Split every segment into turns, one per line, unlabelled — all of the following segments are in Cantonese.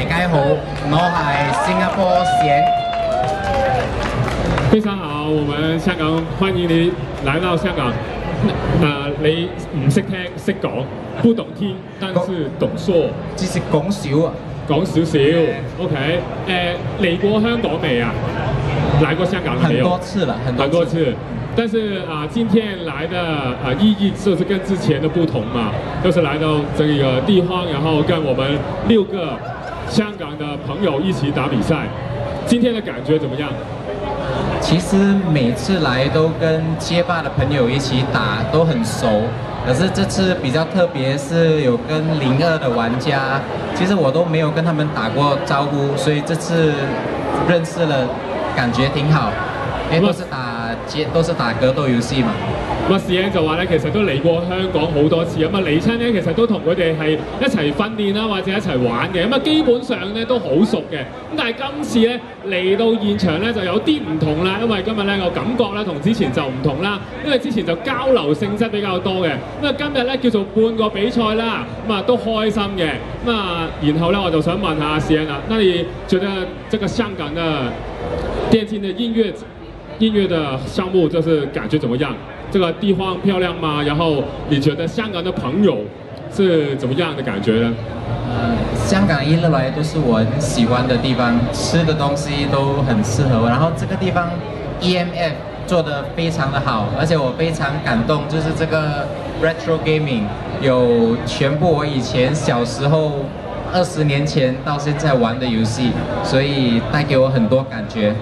大家好，我係新加坡賢。
非常好，我們香港歡迎你來到香港。你唔識聽識講，不懂聽，但是懂說。
只是講少啊，
講少少。OK，嚟過香港未啊？來過香港了沒有？
很多次了，
很多次。但是今天來的意義就是跟之前的不同嘛，就是來到這個地方，然後跟我們6個香港的朋友一起打比賽。今天的感覺怎麼樣？
其實每次來都跟街霸的朋友一起打，都很熟。可是這次比較特別，是有跟02的玩家，其實我都沒有跟他們打過招呼，所以這次認識了，感覺挺好。因為都是打格鬥遊戲嘛。
咁Sian就話咧，其實都嚟過香港好多次，咁嚟親咧，其實都同佢哋係一齊訓練啦，或者一齊玩嘅，咁基本上咧都好熟嘅。咁但係今次咧嚟到現場咧就有啲唔同啦，因為今日咧個感覺咧同之前就唔同啦，因為之前就交流性質比較多嘅，咁今日咧叫做半個比賽啦，咁都開心嘅。然後咧我就想問下Sian啊，那你覺得這個香港的電競的音樂的項目就是感覺怎麼樣？這個地方漂亮嗎？然後你覺得香港的朋友是怎麼樣的感覺呢？
香港一路來都是我很喜歡的地方，吃的東西都很適合我。然後這個地方 EMF 做得非常的好，而且我非常感動，就是這個 Retro Gaming 有全部我以前小時候20年前到現在玩的遊戲，所以帶給我很多感覺。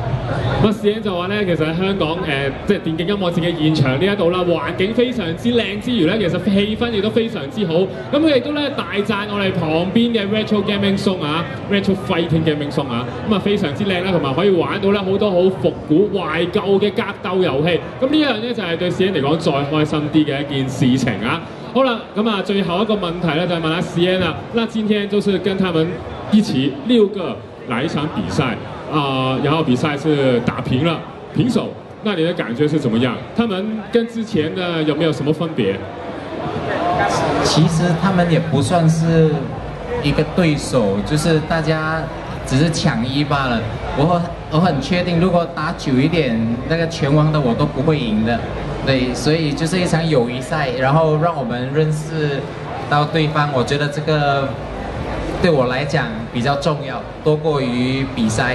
Sian就話咧，其實喺香港即係電競音樂節嘅現場呢一度啦，環境非常之靚之餘咧，其實氣氛亦都非常之好。咁佢亦都咧大讚我哋旁邊嘅 Retro Gaming Zone 啊 ，Retro Fighting Gaming Zone 啊，非常之靚啦，同埋可以玩到咧好多好復古懷舊嘅格鬥遊戲。咁呢一樣咧就係對Sian嚟講再開心啲嘅一件事情啊。好啦，最後一個問題咧就係問下Sian啊，那今天就是跟他們一起6個來一場比賽。然後比賽是打平了，平手，那你的感覺是怎麼樣？他們跟之前的有沒有什麼分別？
其實他們也不算是一個對手，就是大家只是搶一罷了。我很確定，如果打久一點，那個拳王的我都不會贏的。對，所以就是一場友誼賽，然後讓我們認識到對方。我覺得這個對我來講比較重要，多過於比賽。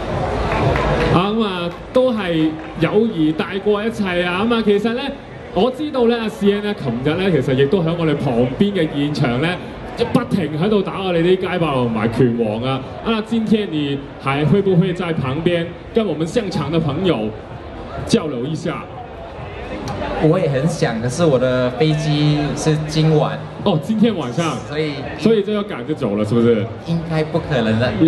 都係友誼大過一切啊！其實咧，我知道咧Sian咧，琴日咧其實亦都喺我哋旁邊嘅現場咧，不停喺度打我哋啲街霸同埋拳王啊！今天你還會不會在旁邊跟我們現場的朋友交流一下？
我也很想，可是我的飛機是今晚。
哦，今天晚上。所以就要趕就走了，是不是？
應該不可能的。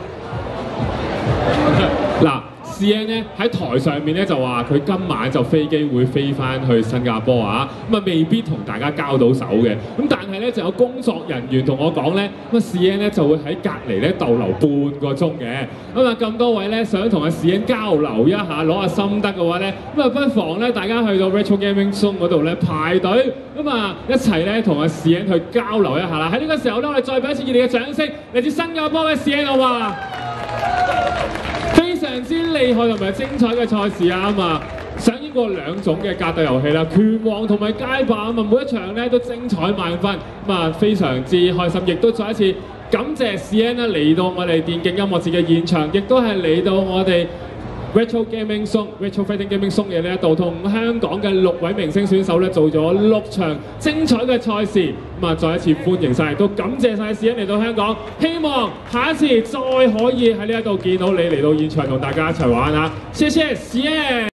Sian咧喺台上面咧就話佢今晚就飛機會飛翻去新加坡啊，未必同大家交到手嘅。但係咧就有工作人員同我講咧，Sian咧就會喺隔離咧逗留半個鐘嘅。咁多位咧想同Sian交流一下，攞下心得嘅話咧，不妨咧大家去到 Retro Gaming Zone 嗰度咧排隊，一齊咧同Sian去交流一下啦。喺呢個時候咧，我哋再俾一次熱烈嘅掌聲嚟自新加坡嘅Sian好嘛？非常之厲害同埋精彩嘅賽事啊！上演過2種嘅格鬥遊戲啦，拳王同埋街霸每一場咧都精彩萬分，非常之開心，亦都再一次感謝Sian咧嚟到我哋電競音樂節嘅現場，亦都係嚟到我哋 Retro Gaming Zone、Retro Fighting Gaming Zone 嘅呢一度，同香港嘅6位明星選手咧做咗6場精彩嘅賽事，再一次歡迎晒，都感謝晒Sian嚟到香港，希望下一次再可以喺呢一度見到你嚟到現場同大家一齊玩啊！謝謝Sian。